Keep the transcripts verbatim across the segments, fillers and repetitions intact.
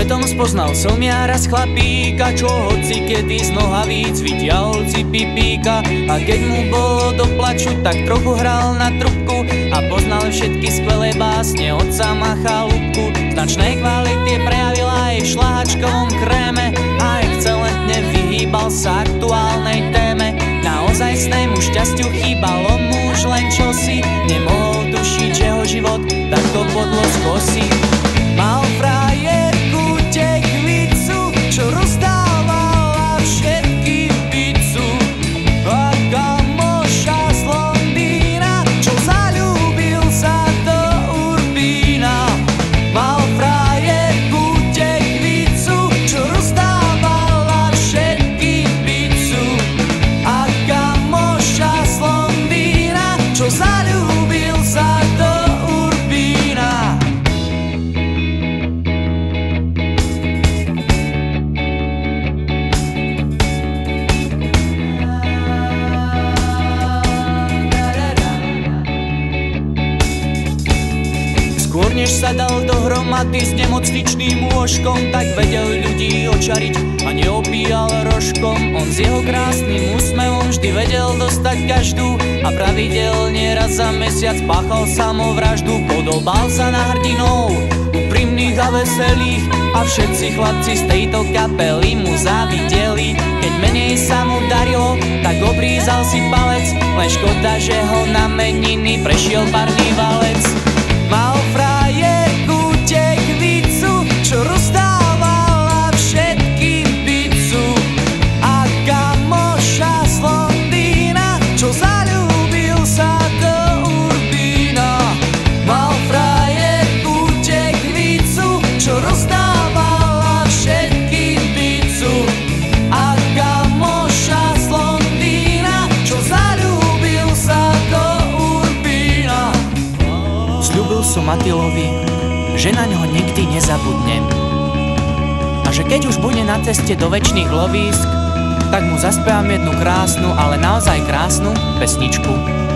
Svetom spoznal som ja raz chlapíka, čo hoci kedy z nohavíc vytiahol si pipíka. A keď mu bolo do plaču, tak trochu hral na trubku a poznal všetky skvelé básne od sama chalúbku. Značnej kvality prejavil aj v šľahačkovom kréme a excelentne vyhýbal sa aktuálnej téme. Naozaj snému šťastiu chýbalo mu už len čosi, nemohol tušiť, že ho život takto podlo skosí. Mal frajerku tekvicu, čo rozdávala všetkým pizzu, a kamoša z Londýna, čo zaľúbil sa do Urbína. Mal frajerku tekvicu, čo rozdávala všetkým pizzu, a kamoša z Londýna, čo zaľúbil sa do Urbína. Skôr než sa dal dohromady s nemocničným lôžkom, tak vedel ľudí očariť a neopíjal rožkom. On s jeho krásnym úsmevom vždy vedel dostať každú a pravidelne raz za mesiac páchal samovraždu. Podobal sa na hrdinov, úprimných a veselých, a všetci chlapci z tejto kapely mu závideli. Keď menej sa mu darilo, tak obrízal si palec, len škoda, že ho na meniny prešiel parný valec. Mal frajerku tekvicu, čo rozdávala všetkým pizzu, a kamoša z Londýna, čo zaľúbil sa do Urbína. Mal frajerku tekvicu, čo rozdávala všetkým pizzu, a kamoša z Londýna, čo zaľúbil sa do Urbína. Sľúbil som Matilovi, že na ňo nikdy nezabudnem, a že keď už bude na ceste do večných lovísk, tak mu zaspievam jednu krásnu, ale naozaj krásnu pesničku.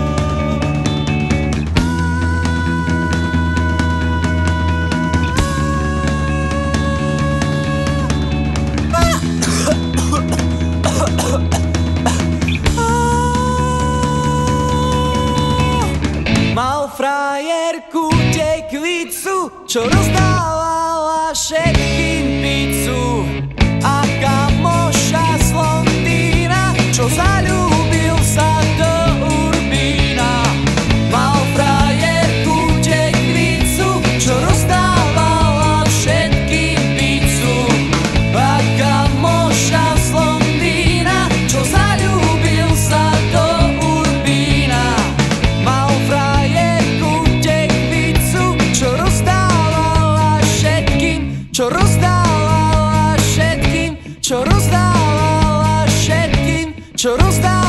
Mal frajerku tekvicu, čo rozdávala všetkým pizzu, a kamoša z Londýna, čo zaľúbil sa do Urbína. Mal frajerku tekvicu, čo rozdávala všetkým pizzu, a kamoša z Londýna, čo zaľúbil sa do Urbína. Mal čo rozdávala všetkým, čo rozdávala všetkým, čo rozdávala